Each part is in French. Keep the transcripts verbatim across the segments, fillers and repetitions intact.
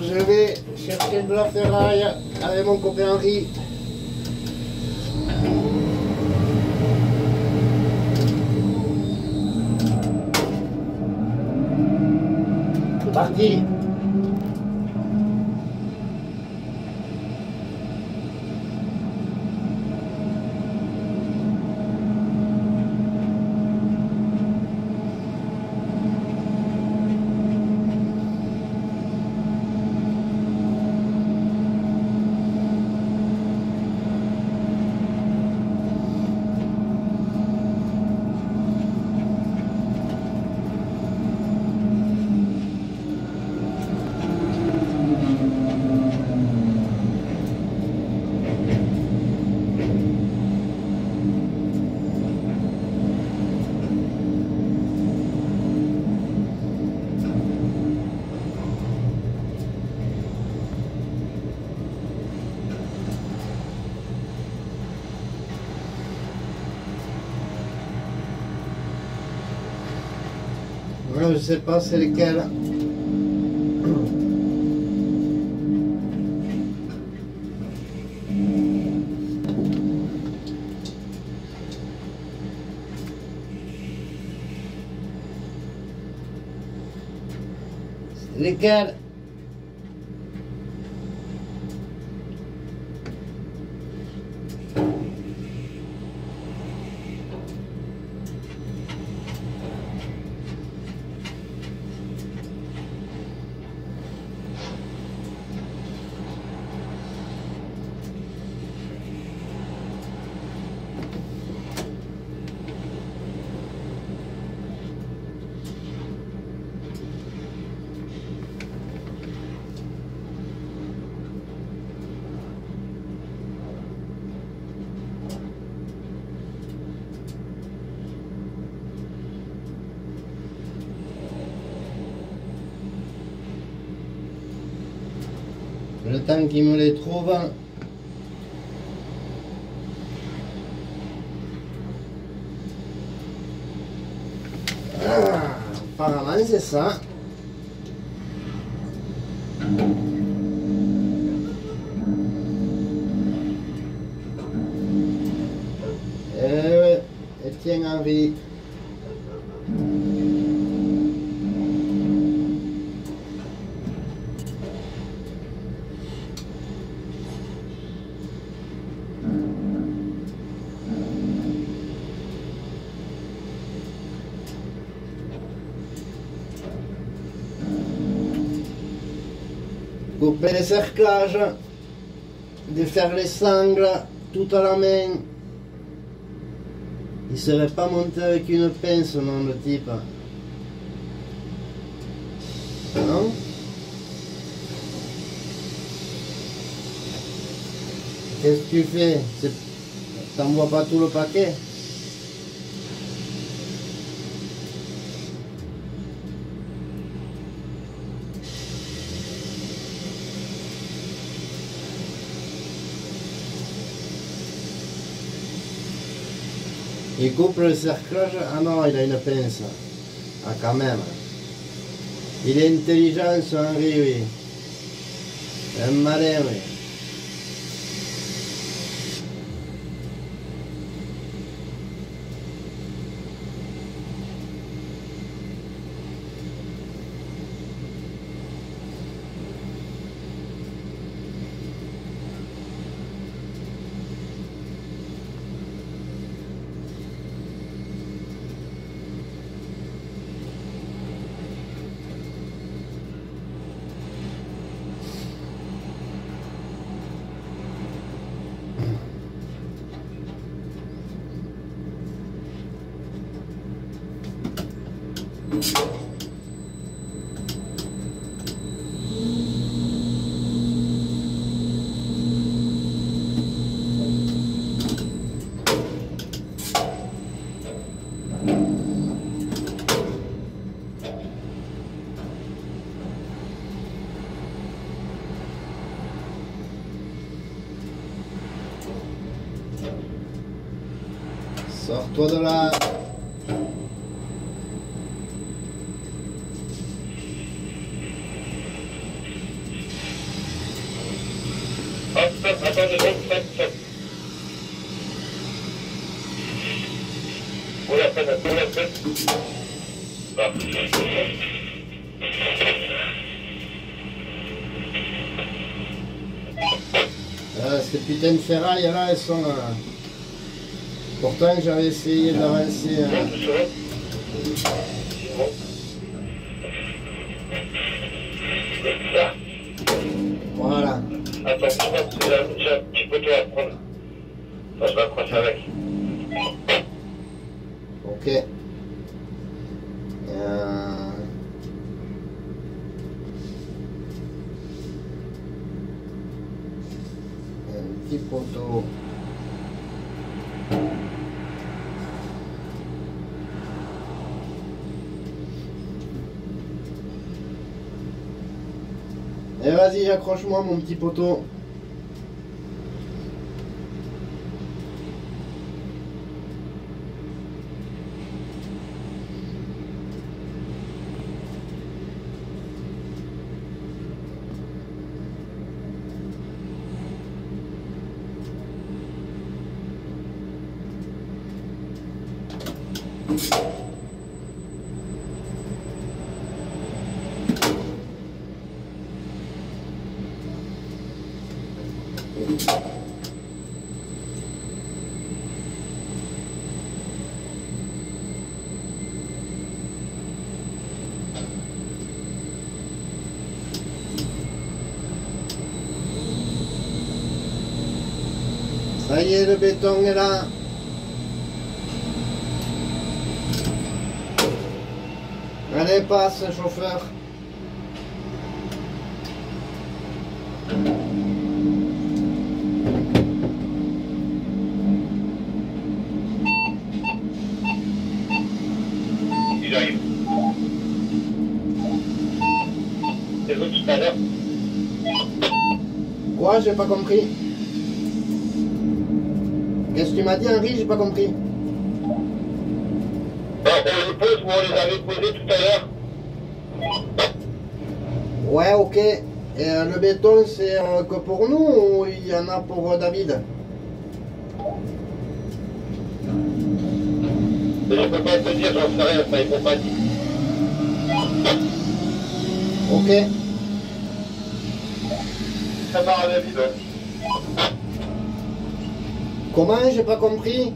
je vais chercher de la ferraille avec mon copain Henri. C'est parti. Je ne sais pas c'est lequel. C'est lequel? Le temps qu'il me les trouve. Ah, apparemment c'est ça. Eh ouais, Étienne Henri. Couper les cerclages, de faire les sangles tout à la main. Il ne serait pas monté avec une pince, non, le type. Non? Qu'est-ce que tu fais? T'envoies pas tout le paquet? Il coupe le cerclage. Ah non, il a une pince. Ah, quand même. Il est intelligent, ce Henri, oui. Un malin, oui. Sors-toi de là. attends deux secondes, stop, stop. Où la peine, où la peine. Là. Euh, ces putains de ferrailles là, elles sont... Euh... Pourtant j'avais essayé d'avancer... Euh... Voilà. Attends, je pense que j'ai un petit poteau à prendre. Enfin, je vais accrocher avec. Ok. Euh... Un petit poteau. Et vas-y, accroche-moi mon petit poteau. Ça y est, le béton est là. Allez, passe, chauffeur. Il arrive. C'est vous tout à l'heure. Quoi? J'ai pas compris. Qu'est-ce que tu m'as dit, Henri? J'ai pas compris. Bon, on les pose où on les avait posés tout à l'heure. Ouais, ok. Et euh, le béton, c'est euh, que pour nous ou il y en a pour euh, David? Je peux pas te dire, j'en sais rien, ça ils m'ont pas dit. Ok. Ça part à David, ouais. Comment? J'ai pas compris.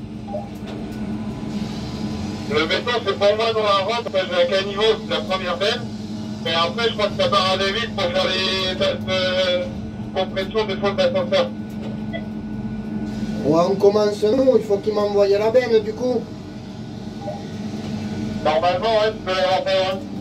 Le béton, c'est pour moi dans la rampe, j'ai un caniveau, c'est la première peine. Mais après, je crois que ça part à David pour faire les euh, compressions de fond d'ascenseur. Ouais, on commence nous, il faut qu'il m'envoie la benne du coup. Normalement, ouais, tu peux l'avoir fait, ouais.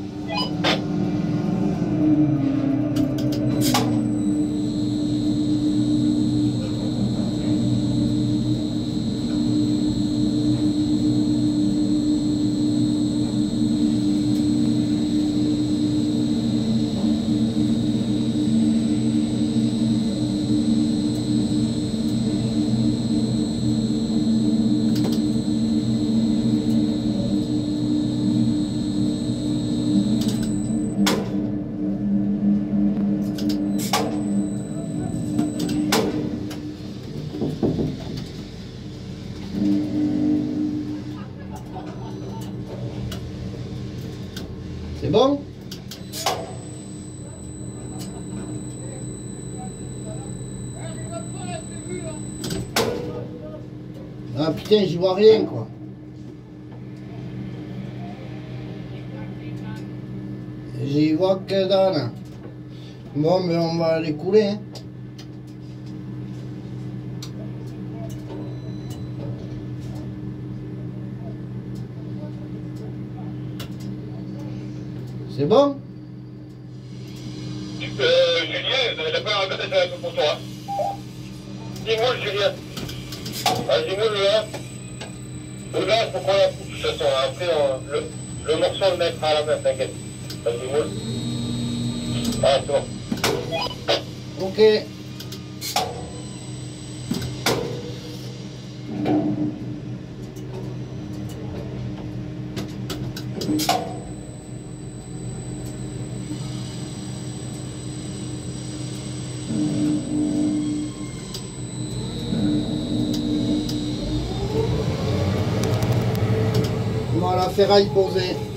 C'est bon? Ah putain, j'y vois rien quoi. J'y vois que dalle. Bon, mais on va les couler. Hein. C'est bon? Euh, Julien, il a pas un message pour toi. Dis-moi, Julien. Ah, dis-moi, le là. Le là, il faut qu'on la coupe. De toute façon, après, on, le, le morceau, on le mettra à la main, t'inquiète. Ah, dis-moi. Ah, c'est bon. Ok. la ferraille posée.